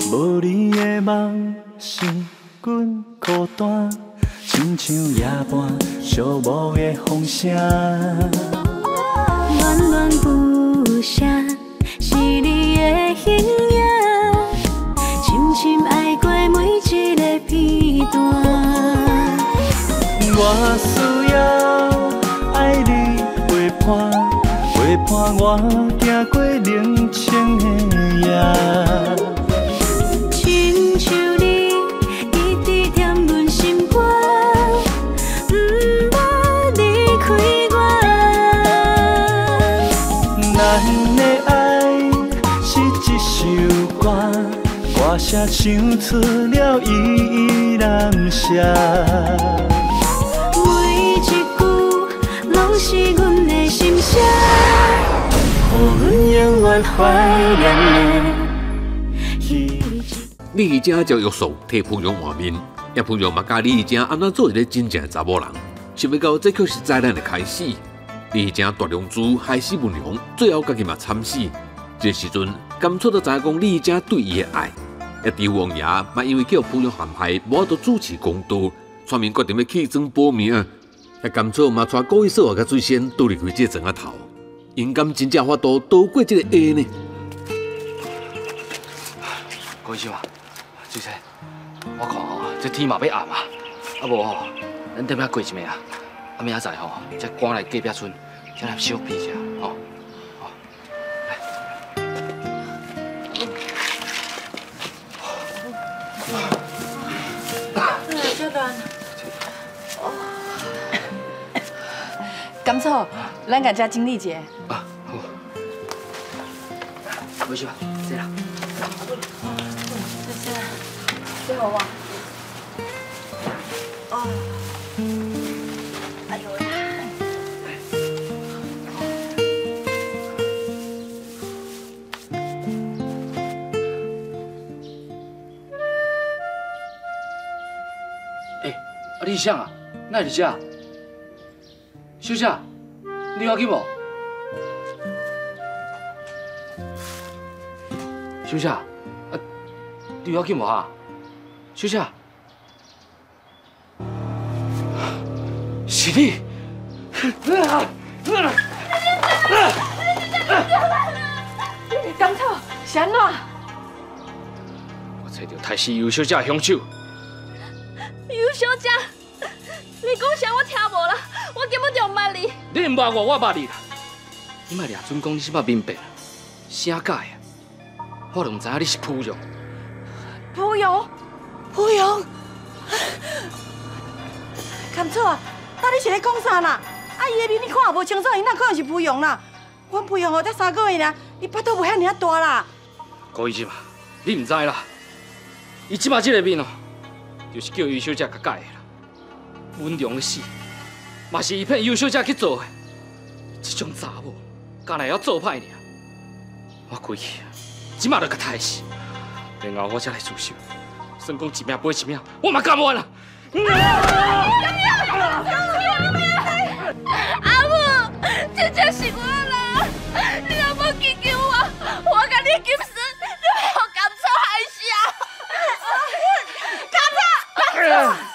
无你的梦，心阮孤单，亲像夜半寂寞的风声。 恋恋不舍，是你的形影，深深爱过每一个片段。 我需要爱你陪伴，陪伴我行过冷清的夜。 亲像你一直踮阮心肝，不捌离开我。 咱的爱是一首歌，歌声唱出了依依难舍。 每一句拢是阮的心声，予阮永远怀念的。 李义正将玉树替蒲蓉换面，也蒲蓉嘛教李义正安怎做一个真正的查某人。想不到这却是灾难的开始。李义正大良珠害死文良，最后家己嘛惨死。这时阵，甘楚都知影讲李义正对伊的爱，也伫王爷嘛因为叫蒲蓉陷害，无法度主持公道，全面决定要弃庄保命。也甘楚嘛带故意说话甲水仙倒入开这庄仔头，因敢真正法度躲过这个下呢？ 各位啊！ 水生，我看吼，这天嘛要暗啊，啊无吼，咱踮遐过一暝啊，啊明仔载吼，再赶来隔壁村，再来小避一下，吼，好， 来。小段。甘草，咱家遮整理一下。 啊，好。没事吧？这啦。 最后啊，哦，哎呦呀！ 哎，啊你是谁啊？哪会伫遮？小姐，你要紧无？小姐，啊，你要紧无哈？ 小姐，是你！ 甘草，是安怎？ 我找到杀死尤小姐的凶手。 尤小姐，你讲啥我听无啦，我根本就唔捌你。 你唔捌我，我捌你啦。你莫掠准讲你是捌明白啦，啥假的？我都唔知影你是蒲蓉。 蒲蓉。 蒲蓉，甘草啊，到底是咧讲啥啦？啊，伊的面你看也无清楚，伊哪可能是蒲蓉啦？阮蒲蓉哦才3个月尔，伊巴肚无遐尔大啦。 高医生啊，你唔知啦，伊即马这个面哦，就是叫尤小姐甲改的啦。温良的死，嘛是伊骗尤小姐去做的。这种查某，干来要做歹尔。我规气，即马就甲杀死，然后我才来自首。 算讲一命赔一命，我嘛甘愿啦！ 阿母，这就是我啦！你若要救救我，我甲你金死，你要互甘草害死啊！甘草！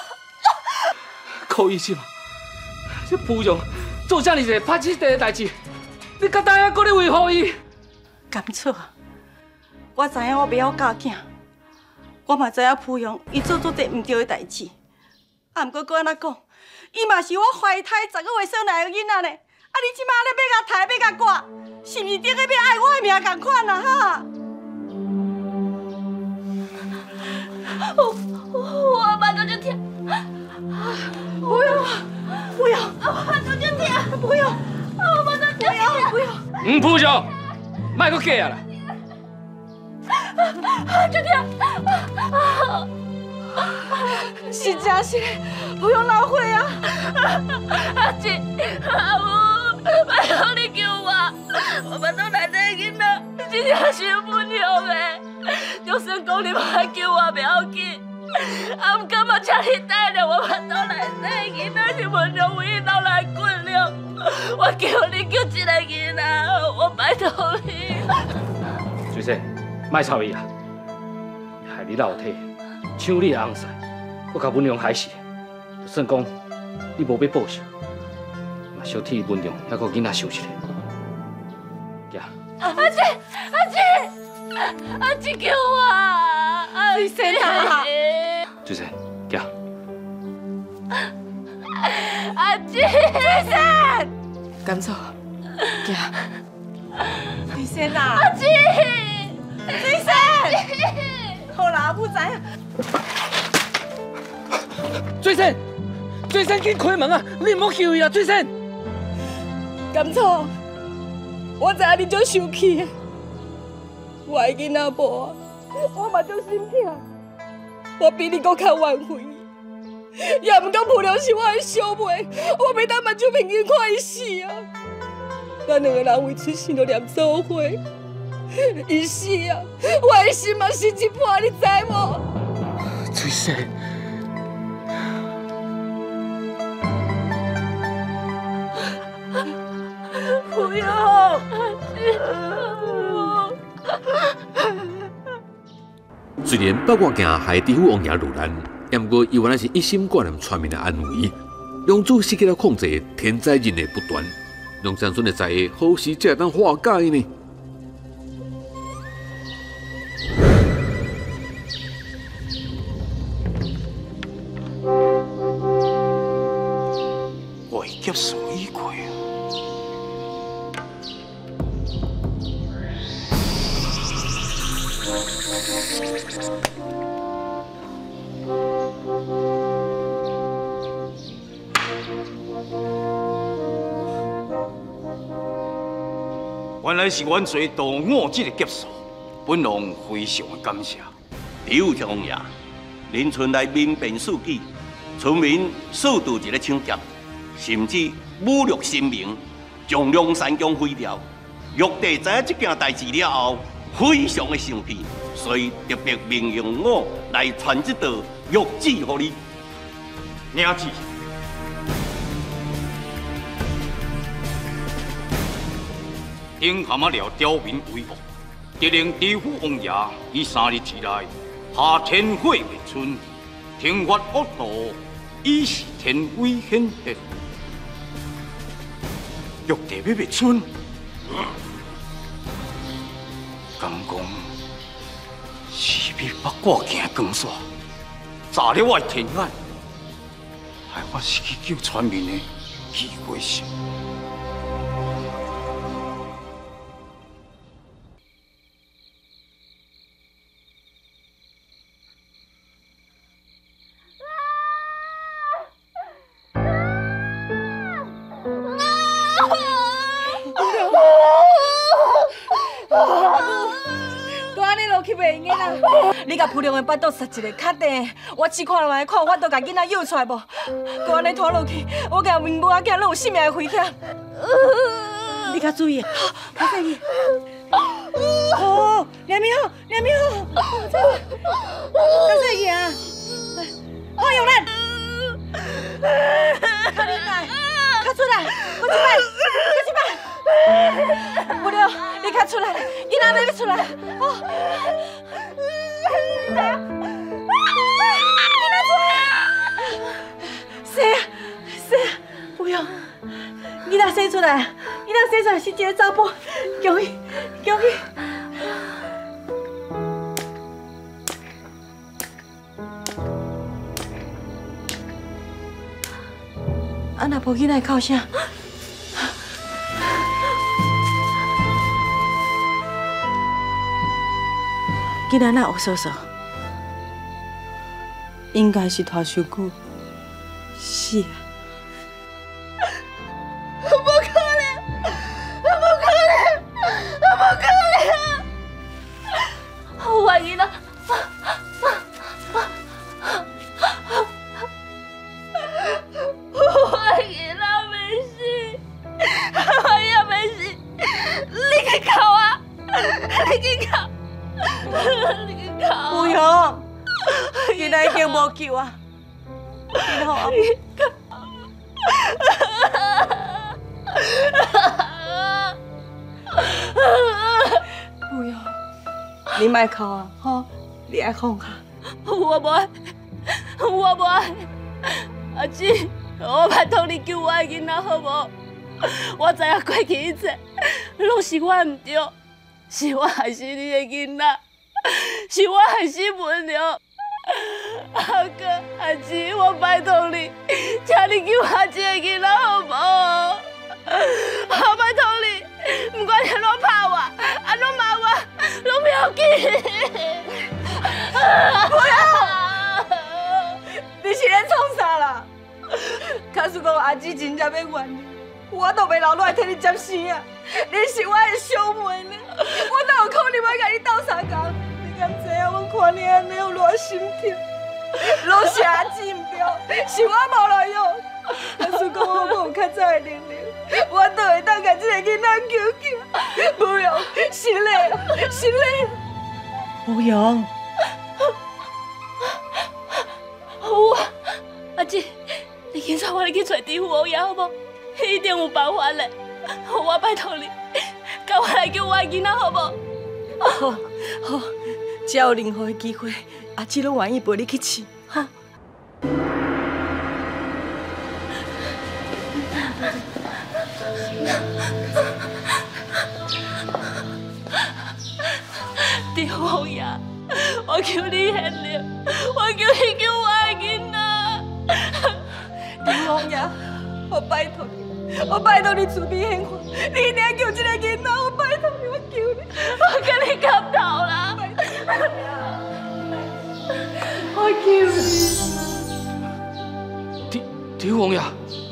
靠医生啊！这蒲蓉做这么一个拍死地的代志，你敢答应搁咧维护伊？ 甘草，我知影我袂晓教囝。 我嘛知影蒲蓉伊做侪唔对的代志，啊，毋过搁安怎讲，伊嘛是我怀胎10个月生来的囡仔呢。啊，你即马咧要甲杀，要甲赶，是毋是等于要爱我的命共款啊？哈！ 我目睭就疼， 不用，不用， 我目睭就疼， 不用， 我目睭就疼， 不用。 蒲蓉，莫搁假啊啦！ 就疼， 是真是，不用闹火啊！ 阿姊，阿母，拜托你救我！我腹肚内底囡仔真正是温柔的，就算讲你无来救我袂要紧，啊，毋过嘛，请你带着我腹肚内底囡仔是温柔为老来滚了，我求你救一个囡仔，我拜托你。 水生，莫吵伊啊！ 害你老体，抢你的红婿，我甲文良害死，就算讲你无要报仇，嘛小替文良还个囡仔受一下。行。 阿姊救我！ 水仙啊！ 水仙，行。 阿姊， 水仙，甘草，行。水仙啊！ 阿姊， 水仙，好啦，阿母知影。 水仙，水仙，紧开门啊！你唔好救伊啊，水仙。 甘草，我知影你足生气的。我的囡仔无啊，我嘛足心痛。我比你搁较挽回伊，也毋讲不良是我的小妹，我袂当目睭平均看伊死啊！咱两个人为出生就念做伙，伊死啊，我的心嘛死一半，你知无？ 水仙， 不要！ 虽然北国行害地府王爷落难，也不过伊原来是一心挂念村民的安危。良主失去了控制，天灾人祸不断，让长孙的在意何时才会当化解呢？ 外劫所已过。原来是冤罪盗我这个劫数，本王非常的感谢。 地府王爷，邻村内民变事纪，村民数度一个抢劫，甚至侮辱神明，将梁山江毁掉。玉帝知影这件代志了后，非常的生气，所以特别命用我来传这道玉旨给你。 领旨。顶下啊了刁民为恶，得令地府王爷于3日之内下天火灭村，停发恶徒，以示天威显赫。玉帝要灭村，敢讲是要八卦行光线，炸了我的天眼，害我失去救村民的机会心。 你甲蒲良的巴肚塞一个卡地，我试看卖看有法度甲囡仔诱出来无？搁安尼拖落去，我甲明母仔囝拢有性命的危险。你较注意，较注意。哦，两面好，两面好，较注意啊！好用力，快点来，较出来，我一摆，我一摆。不了，你较出来，囡仔要出来，哦。来啊！生生，不用，囡仔生出来，囡仔生出来是一个查甫，恭喜恭喜！啊，那无囡仔哭声。囡仔哪有嫂嫂？应该是拖伤久，是啊。不可能！不可能！不可能！ 我怀疑了。我怀疑了，没事，我也没事。你去考啊！你去考！你去考！ 不用。囡仔已经无救啊！然后阿母，不用，你莫哭啊，吼！你你爱放下？ 我无爱，我无爱。阿姊，我拜托你救我的囡仔好无？我知影过去一切拢是我唔对，是我害死你的囡仔，是我害死文良。阿哥，阿姊，我拜托你，请你救我这个囡仔好无？我拜托你，不管你安怎拍我，安怎骂我，拢不要紧。 不要！你是咧创啥啦？假使讲阿姊真正要原谅，我都袂留落来替你接生啊！你是我的小妹呢，我哪有可能要甲你斗相共？你敢知影我看你安尼有偌心痛？拢是阿姊唔对，是我无路用。假使讲我有较早的能力，我都会当甲这个囡仔救起来。不用，心累了，心累了。不用。 有啊，阿姊，你紧带我去找地府王爷好无？一定有办法的。我拜托你，跟我来救我的囡仔好无？ 好，好，只要有任何的机会，阿姊拢愿意陪你去试，哈。 地府王爷，我求你现了，我求你救我的囡仔。 地府王爷，我拜托你，我拜托你慈悲显法，你一定要救这个囡仔，我拜托你，我求你， 我跟你磕头啦！我求你。 地府王爷，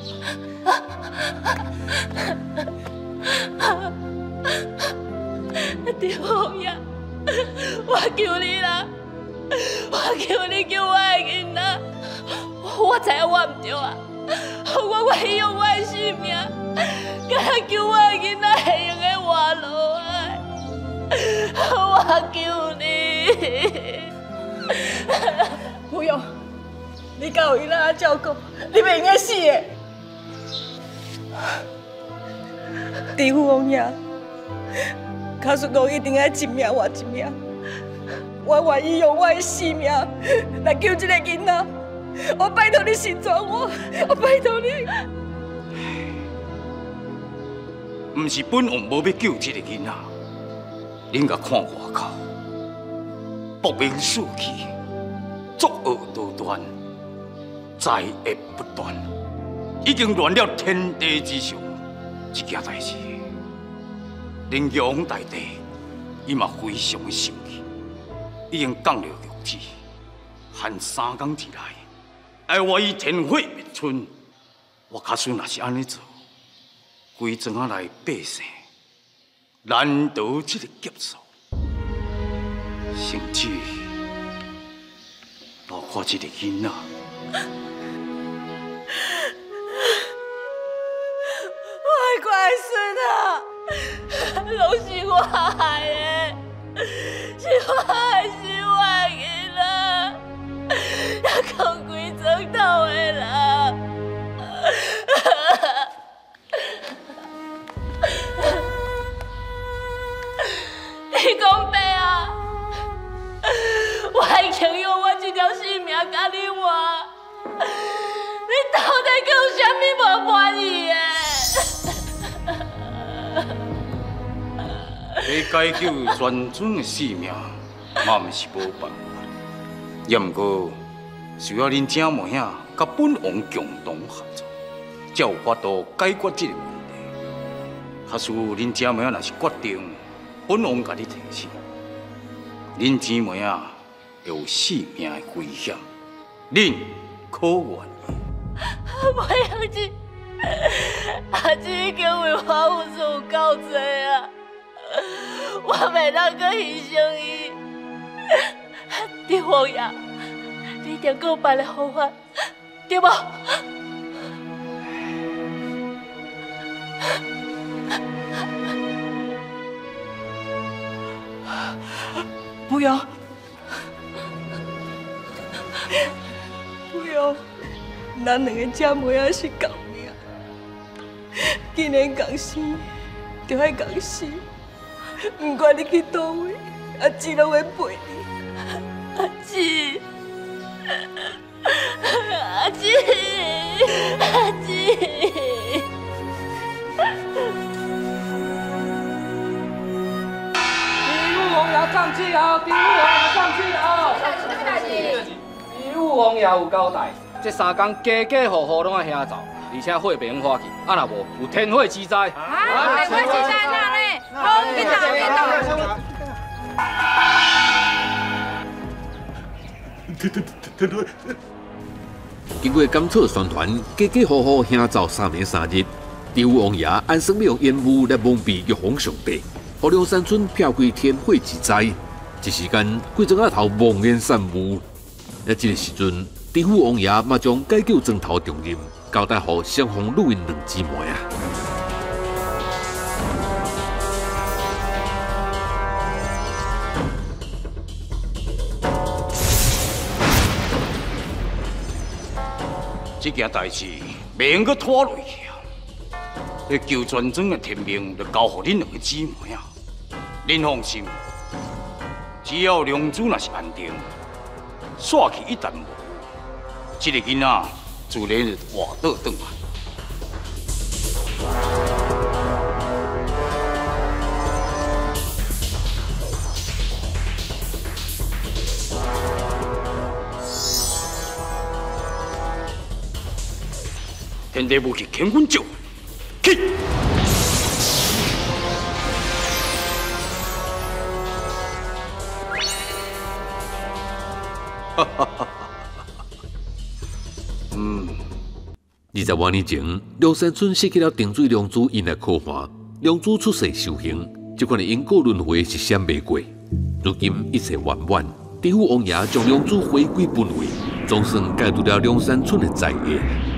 地府王爷，我求你啦！我求你救我的囡仔！我知影我唔对啊，我愿意用我的性命，敢若救我的囡仔会用的活落来。我求你。 不用，你甲有伊拉照顾，你袂用个死的。地府王爷，假使讲一定要一命换一命，我愿意用我的性命来救这个囡仔。我拜托你成全我，我拜托你。 唔是本王无要救这个囡仔，恁甲看外口，薄名士气，作恶多端，灾厄不断，已经乱了天地之上这件代志。恁玉皇大帝伊嘛非常的生气，已经降了谕旨，限3天之内。要我以天火灭村，我假使若是安尼做，规庄仔内百姓难逃这个劫数，甚至包括这个囡仔。 我的乖孙啊，拢是我害的，是我害死我的囡仔，要讲规庄头的人。你讲白啊，我已经用我这条性命甲你换，你到底叫啥物无满意的？ 要解救全村的性命，嘛毋是无办法。也毋过，需要恁姐妹仔甲本王共同合作，才有法度解决这个问题。假使恁姐妹仔若是决定，本王甲你提醒，恁姊妹仔会有性命的危险，恁可愿意？ 袂用是，阿姊已经为我付出够多啊，我袂当搁牺牲伊。地王爷，你一定搁有别的方法，对无？ 不用，不用，咱两个姐妹仔是共命，既然共生，就爱共死。不管你去倒位，阿姊拢会陪你。 上去后，第五王上去后。第五王也有交代，这3天家家户户拢要下灶，而且火袂用花去，啊若无有天火之灾。 天火之灾哪呢？好，紧动。 经过甘草宣传，家家户户下灶3年3日，第五王爷按生命烟雾来蒙蔽玉皇上帝。 互梁山村飘开天火之灾，一时间几庄仔头蒙烟散雾。在这个时阵，地府王爷嘛将解救庄头重任交代予双方女因2姊妹啊。 这件代志袂用阁拖落去啊！要救全庄的天命，就交予恁2个姊妹啊！ 您放心，只要龙珠若是安定，煞气一旦无，这个囡仔自然就活倒转来。天地武器乾坤咒，去！ 20多年前，梁山村设计了定水龙珠因来考验，龙珠出世修行，这款的因果轮回是闪袂过。如今一切圆满，地府王爷将龙珠回归本位，总算解除了梁山村的灾厄。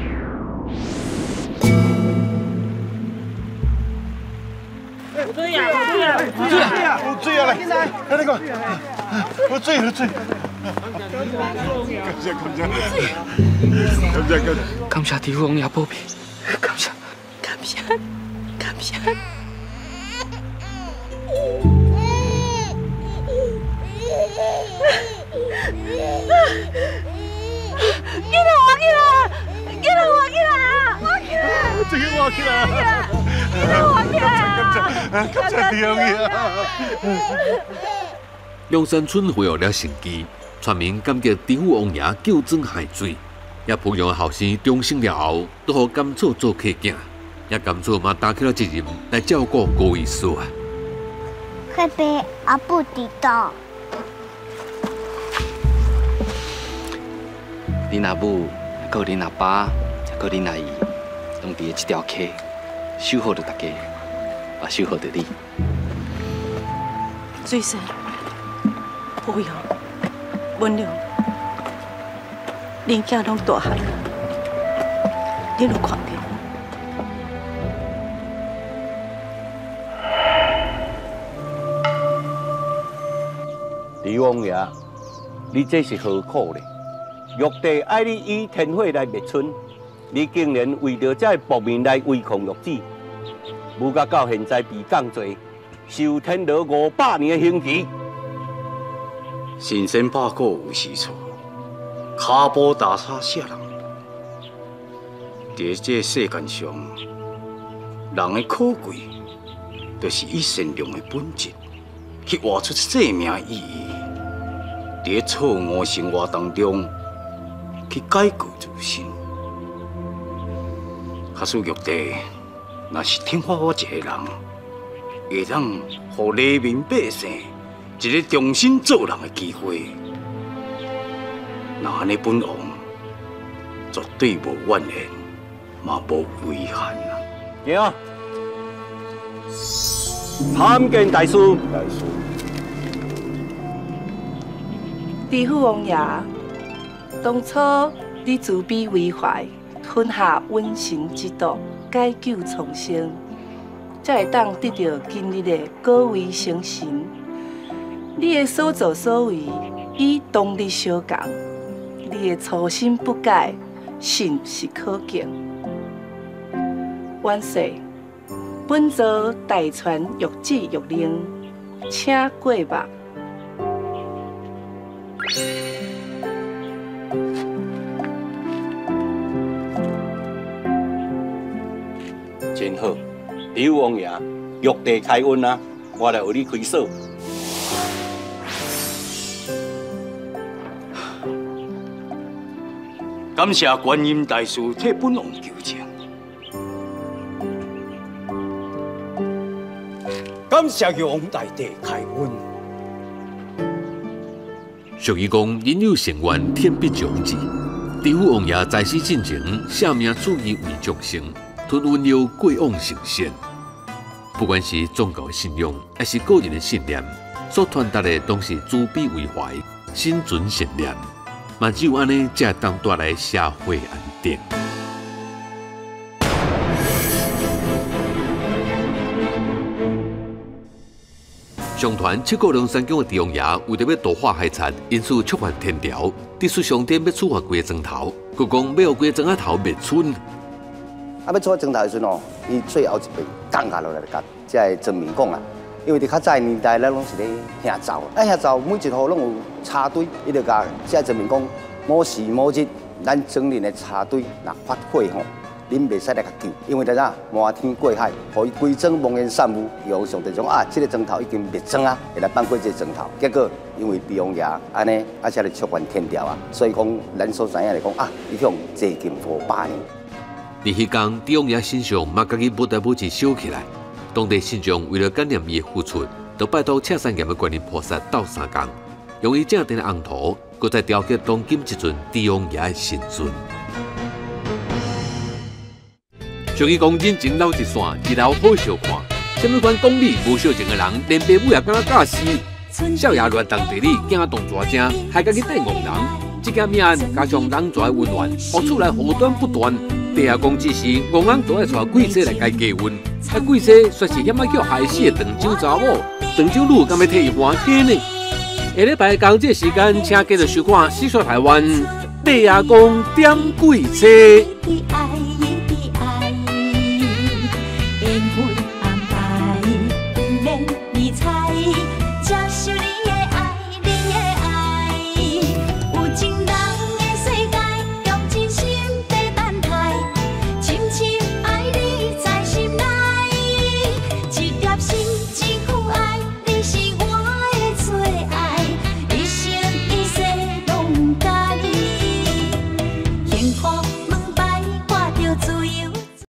有水啊！有水啊！有水啊！有水啊！来，来那个，有水有水。 感谢地府王爷保庇，感谢。 这个我起来，感谢地王爷。 梁山村恢复了生机。 村民感激地府王爷救庄害水，也培养后生重生了后，都予甘草做客囝，也甘草嘛担起了责任来照顾高位叔啊。 快被阿布知道。 恁阿母、还有恁阿爸、还有恁阿姨，拢伫这条溪守护着大家，也守护着你。 水生，保佑。 文良，恁囝拢大汉了，恁有看到？ 李王爷，你这是何苦呢？玉帝爱你以天火来灭村，你竟然为着这暴民来违抗玉旨，武甲到现在被降罪，受天牢500年的刑期。 神仙把果有时错，骹步踏沙啥人？在这世间上，人的可贵，就是以善良的本质去活出生命意义，在错误生活当中去解救自身。假使玉帝若是听话我一个人，会当予黎民百姓。 一个重新做人的机会，那安尼本王绝对无怨言，嘛无遗憾啊！ 行，参见大师。 地府王爷，当初你慈悲为怀，吞下瘟神之毒，解救重生，才会当得到今日的高位成神。 你的所作所为与当日相共，你的初心不改，甚是可敬。万岁！本座代传玉旨玉令，请过目。 真好。李王爷玉帝开恩啊，我来为你开锁。 感谢观音大师替本王求情，感谢玉皇大帝开恩。 俗语讲，人有成愿，天必将至。地府王爷在世进前，舍命助义为众生，吞温柔过往成仙。不管是宗教的信仰，还是个人的信念，所传达的都是慈悲为怀、心存善念。嘛，只有安尼，才会当带来社会安定。相传七国梁山宫的地王爷为着要度化海贼，因此触犯天条，得出上天要处罚龟砖头，佮讲要龟砖头灭村。 要处罚砖头的时阵哦，伊最后一遍降下落来甲即个真面讲啊，因为伫较早年代，咱拢是咧行灶，行灶每一户拢有插队，伊就甲即个真面讲，某时某日，咱整年的插队若发火吼。恁袂使来甲救，因为咱满天过海，互伊规整蒙烟散雾，用上帝讲啊，这个砖头已经灭砖啊，会来放过这个砖头。结果因为地王爷安尼，才来触犯天条啊，所以讲咱所知影来讲啊，伊向坐禁500年。 伫迄天，地王爷身上嘛，家己无代无志烧起来。当地信众为了感念伊的付出，就拜托赤山岩的观音菩萨斗3工，用伊正定的红土，搁再雕刻当今一尊地王爷的神尊。俗语讲，人情留一线，日后好相看。什么款讲理无孝情的人，连爸母也敢假死。少爷乱动地理，惊动蛇精，还家己缀戆人。这件命案加上人蛇的温暖，互厝内祸端不断。地下讲只是戆人都爱带贵妻来家加温，啊贵妻却是险要叫害死的长洲查某，长洲女敢要替伊还家呢？下礼拜同这时间，请继续收看《四说台湾》地下讲点贵妻。 缘分安排，不免理睬，接受你的。